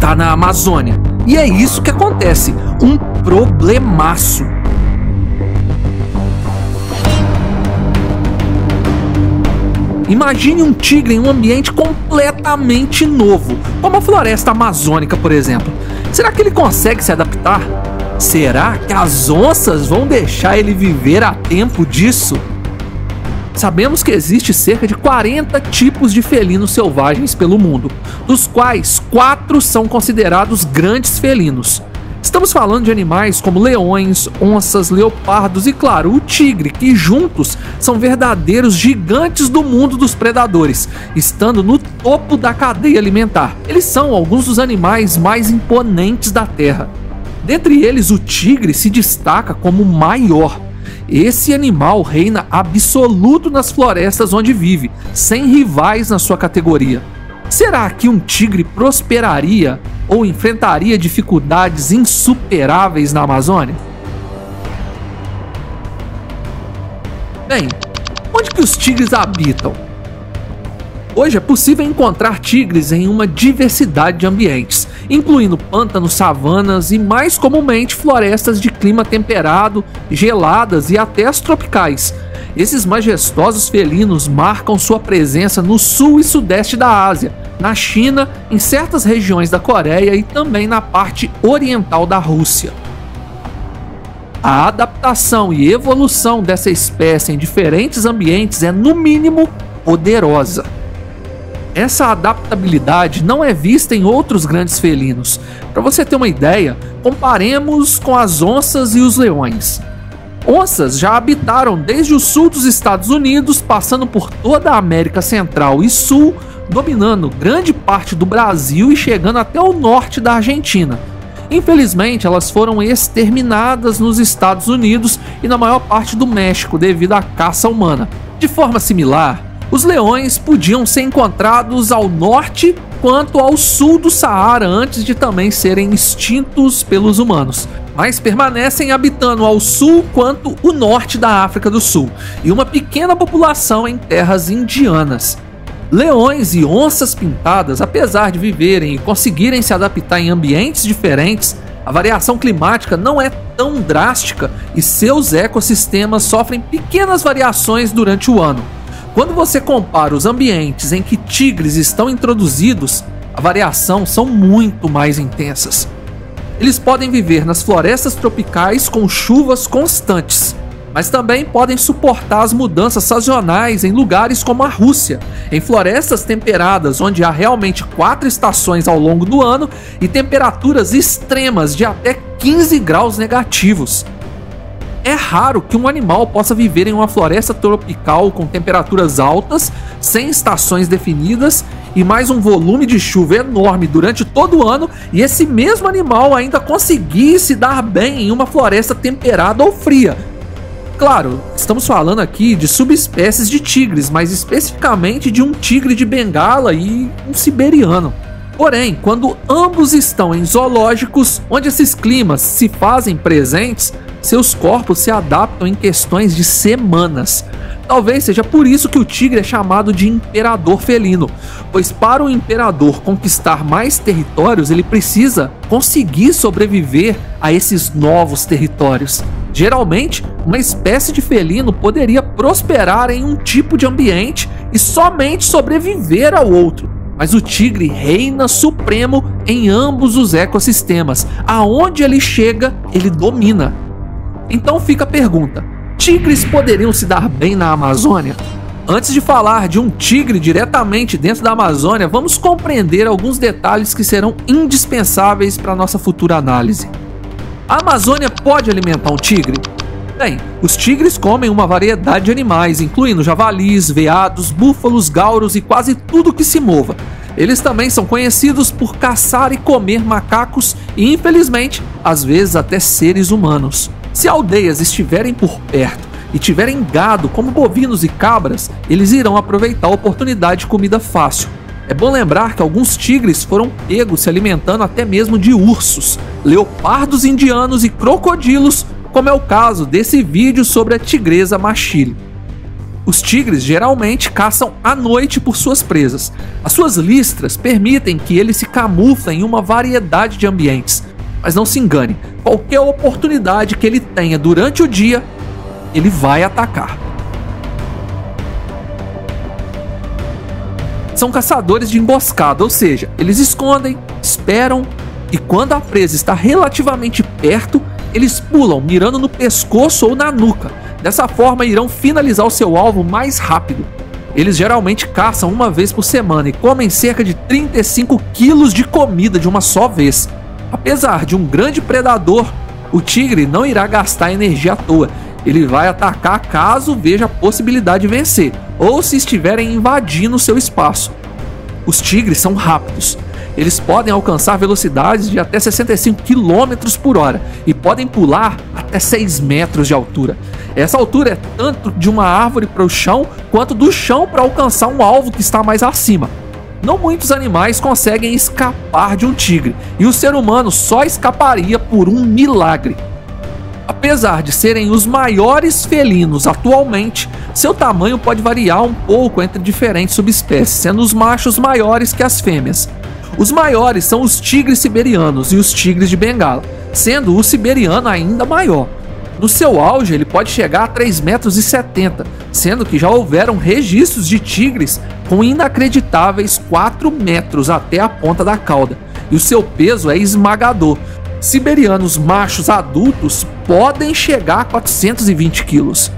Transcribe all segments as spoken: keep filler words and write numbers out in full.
está na Amazônia. E é isso que acontece, um problemaço. Imagine um tigre em um ambiente completamente novo, como a floresta amazônica, por exemplo. Será que ele consegue se adaptar? Será que as onças vão deixar ele viver a tempo disso? Sabemos que existe cerca de quarenta tipos de felinos selvagens pelo mundo, dos quais quatro são considerados grandes felinos. Estamos falando de animais como leões, onças, leopardos e, claro, o tigre, que juntos são verdadeiros gigantes do mundo dos predadores, estando no topo da cadeia alimentar. Eles são alguns dos animais mais imponentes da Terra. Dentre eles, o tigre se destaca como o maior. Esse animal reina absoluto nas florestas onde vive, sem rivais na sua categoria. Será que um tigre prosperaria ou enfrentaria dificuldades insuperáveis na Amazônia? Bem, onde que os tigres habitam? Hoje é possível encontrar tigres em uma diversidade de ambientes, incluindo pântanos, savanas e, mais comumente, florestas de clima temperado, geladas e até as tropicais. Esses majestosos felinos marcam sua presença no sul e sudeste da Ásia, na China, em certas regiões da Coreia e também na parte oriental da Rússia. A adaptação e evolução dessa espécie em diferentes ambientes é, no mínimo, poderosa. Essa adaptabilidade não é vista em outros grandes felinos. Para você ter uma ideia, comparemos com as onças e os leões. Onças já habitaram desde o sul dos Estados Unidos, passando por toda a América Central e Sul, dominando grande parte do Brasil e chegando até o norte da Argentina. Infelizmente, elas foram exterminadas nos Estados Unidos e na maior parte do México devido à caça humana. De forma similar, os leões podiam ser encontrados ao norte quanto ao sul do Saara antes de também serem extintos pelos humanos, mas permanecem habitando ao sul quanto o norte da África do Sul e uma pequena população em terras indianas. Leões e onças pintadas, apesar de viverem e conseguirem se adaptar em ambientes diferentes, a variação climática não é tão drástica e seus ecossistemas sofrem pequenas variações durante o ano. Quando você compara os ambientes em que tigres estão introduzidos, a variação são muito mais intensas. Eles podem viver nas florestas tropicais com chuvas constantes, mas também podem suportar as mudanças sazonais em lugares como a Rússia, em florestas temperadas onde há realmente quatro estações ao longo do ano e temperaturas extremas de até quinze graus negativos. É raro que um animal possa viver em uma floresta tropical com temperaturas altas, sem estações definidas e mais um volume de chuva enorme durante todo o ano, e esse mesmo animal ainda conseguir se dar bem em uma floresta temperada ou fria. Claro, estamos falando aqui de subespécies de tigres, mas especificamente de um tigre de Bengala e um siberiano. Porém, quando ambos estão em zoológicos, onde esses climas se fazem presentes, seus corpos se adaptam em questões de semanas. Talvez seja por isso que o tigre é chamado de imperador felino, pois para o imperador conquistar mais territórios, ele precisa conseguir sobreviver a esses novos territórios. Geralmente, uma espécie de felino poderia prosperar em um tipo de ambiente e somente sobreviver ao outro. Mas o tigre reina supremo em ambos os ecossistemas. Aonde ele chega, ele domina. Então fica a pergunta: tigres poderiam se dar bem na Amazônia? Antes de falar de um tigre diretamente dentro da Amazônia, vamos compreender alguns detalhes que serão indispensáveis para nossa futura análise. A Amazônia pode alimentar um tigre? Bem, os tigres comem uma variedade de animais, incluindo javalis, veados, búfalos, gauros e quase tudo que se mova. Eles também são conhecidos por caçar e comer macacos e, infelizmente, às vezes até seres humanos. Se aldeias estiverem por perto e tiverem gado como bovinos e cabras, eles irão aproveitar a oportunidade de comida fácil. É bom lembrar que alguns tigres foram pegos se alimentando até mesmo de ursos, leopardos indianos e crocodilos, como é o caso desse vídeo sobre a tigresa Machile. Os tigres geralmente caçam à noite por suas presas. As suas listras permitem que ele se camufle em uma variedade de ambientes. Mas não se engane, qualquer oportunidade que ele tenha durante o dia, ele vai atacar. São caçadores de emboscada, ou seja, eles escondem, esperam e quando a presa está relativamente perto, eles pulam, mirando no pescoço ou na nuca. Dessa forma, irão finalizar o seu alvo mais rápido. Eles geralmente caçam uma vez por semana e comem cerca de trinta e cinco quilos de comida de uma só vez. Apesar de um grande predador, o tigre não irá gastar energia à toa. Ele vai atacar caso veja a possibilidade de vencer, ou se estiverem invadindo seu espaço. Os tigres são rápidos. Eles podem alcançar velocidades de até sessenta e cinco quilômetros por hora e podem pular até seis metros de altura. Essa altura é tanto de uma árvore para o chão, quanto do chão para alcançar um alvo que está mais acima. Não muitos animais conseguem escapar de um tigre, e o ser humano só escaparia por um milagre. Apesar de serem os maiores felinos atualmente, seu tamanho pode variar um pouco entre diferentes subespécies, sendo os machos maiores que as fêmeas. Os maiores são os tigres siberianos e os tigres de Bengala, sendo o siberiano ainda maior. No seu auge, ele pode chegar a três metros e setenta, sendo que já houveram registros de tigres com inacreditáveis quatro metros até a ponta da cauda, e o seu peso é esmagador. Siberianos machos adultos podem chegar a quatrocentos e vinte quilos.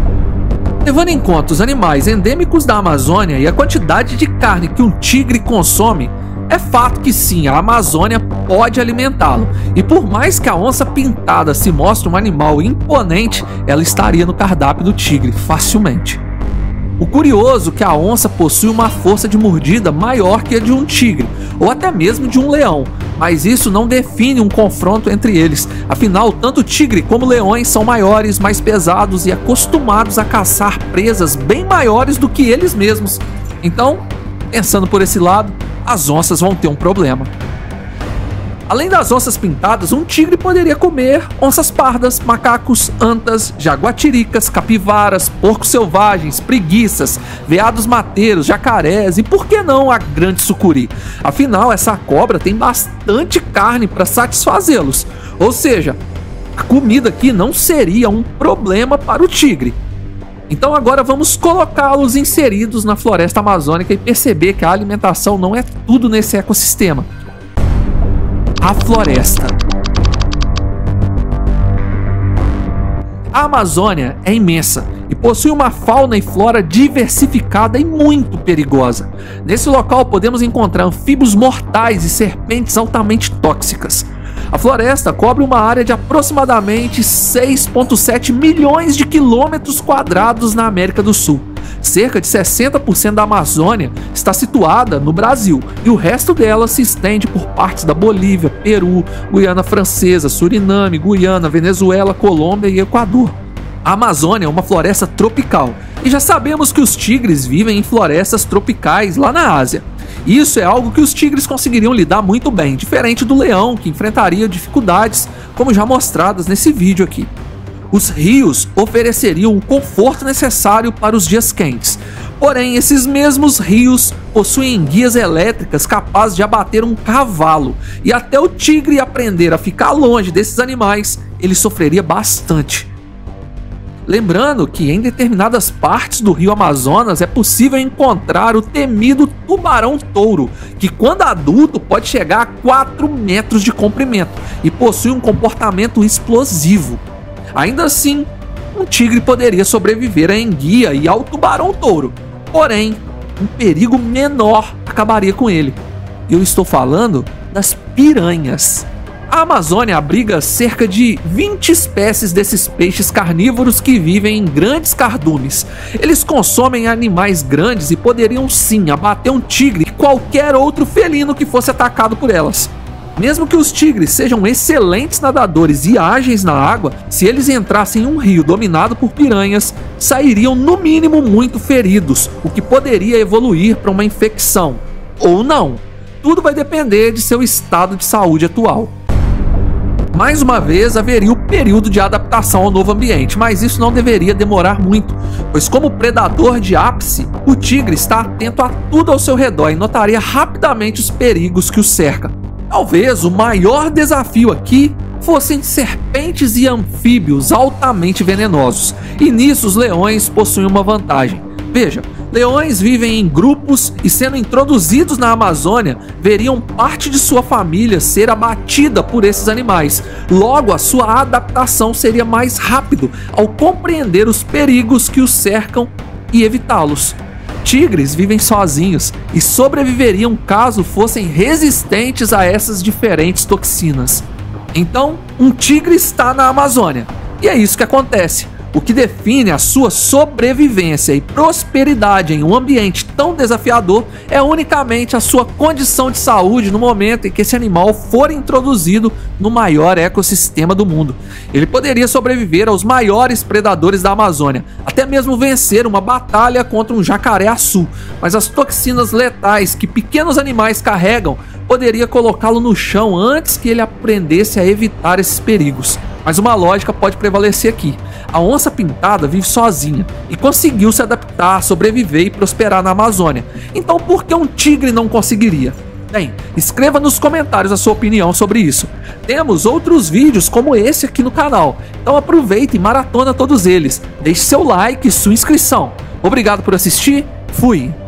Levando em conta os animais endêmicos da Amazônia e a quantidade de carne que um tigre consome, é fato que sim, a Amazônia pode alimentá-lo, e por mais que a onça pintada se mostre um animal imponente, ela estaria no cardápio do tigre facilmente. O curioso é que a onça possui uma força de mordida maior que a de um tigre, ou até mesmo de um leão, mas isso não define um confronto entre eles, afinal tanto tigre como leões são maiores, mais pesados e acostumados a caçar presas bem maiores do que eles mesmos. Então, pensando por esse lado, as onças vão ter um problema. Além das onças pintadas, um tigre poderia comer onças pardas, macacos, antas, jaguatiricas, capivaras, porcos selvagens, preguiças, veados mateiros, jacarés e por que não a grande sucuri? Afinal, essa cobra tem bastante carne para satisfazê-los, ou seja, a comida aqui não seria um problema para o tigre. Então agora vamos colocá-los inseridos na floresta amazônica e perceber que a alimentação não é tudo nesse ecossistema. A floresta. A Amazônia é imensa e possui uma fauna e flora diversificada e muito perigosa. Nesse local podemos encontrar anfíbios mortais e serpentes altamente tóxicas. A floresta cobre uma área de aproximadamente seis vírgula sete milhões de quilômetros quadrados na América do Sul. Cerca de sessenta por cento da Amazônia está situada no Brasil e o resto dela se estende por partes da Bolívia, Peru, Guiana Francesa, Suriname, Guiana, Venezuela, Colômbia e Equador. A Amazônia é uma floresta tropical e já sabemos que os tigres vivem em florestas tropicais lá na Ásia. Isso é algo que os tigres conseguiriam lidar muito bem, diferente do leão, que enfrentaria dificuldades, como já mostradas nesse vídeo aqui. Os rios ofereceriam o conforto necessário para os dias quentes. Porém, esses mesmos rios possuem guias elétricas capazes de abater um cavalo. E até o tigre aprender a ficar longe desses animais, ele sofreria bastante. Lembrando que em determinadas partes do rio Amazonas é possível encontrar o temido tubarão-touro, que quando adulto pode chegar a quatro metros de comprimento e possui um comportamento explosivo. Ainda assim, um tigre poderia sobreviver à enguia e ao tubarão-touro, porém, um perigo menor acabaria com ele. Eu estou falando das piranhas. A Amazônia abriga cerca de vinte espécies desses peixes carnívoros que vivem em grandes cardumes. Eles consomem animais grandes e poderiam sim abater um tigre e qualquer outro felino que fosse atacado por elas. Mesmo que os tigres sejam excelentes nadadores e ágeis na água, se eles entrassem em um rio dominado por piranhas, sairiam no mínimo muito feridos, o que poderia evoluir para uma infecção. Ou não. Tudo vai depender de seu estado de saúde atual. Mais uma vez, haveria o período de adaptação ao novo ambiente, mas isso não deveria demorar muito, pois como predador de ápice, o tigre está atento a tudo ao seu redor e notaria rapidamente os perigos que o cercam. Talvez o maior desafio aqui fossem serpentes e anfíbios altamente venenosos, e nisso os leões possuem uma vantagem. Veja, leões vivem em grupos e, sendo introduzidos na Amazônia, veriam parte de sua família ser abatida por esses animais. Logo, a sua adaptação seria mais rápido ao compreender os perigos que os cercam e evitá-los. Tigres vivem sozinhos e sobreviveriam caso fossem resistentes a essas diferentes toxinas. Então, um tigre está na Amazônia, e é isso que acontece. O que define a sua sobrevivência e prosperidade em um ambiente tão desafiador é unicamente a sua condição de saúde no momento em que esse animal for introduzido no maior ecossistema do mundo. Ele poderia sobreviver aos maiores predadores da Amazônia, até mesmo vencer uma batalha contra um jacaré-açu, mas as toxinas letais que pequenos animais carregam poderia colocá-lo no chão antes que ele aprendesse a evitar esses perigos. Mas uma lógica pode prevalecer aqui. A onça-pintada vive sozinha e conseguiu se adaptar, sobreviver e prosperar na Amazônia. Então por que um tigre não conseguiria? Bem, escreva nos comentários a sua opinião sobre isso. Temos outros vídeos como esse aqui no canal, então aproveite e maratona todos eles. Deixe seu like e sua inscrição. Obrigado por assistir, fui!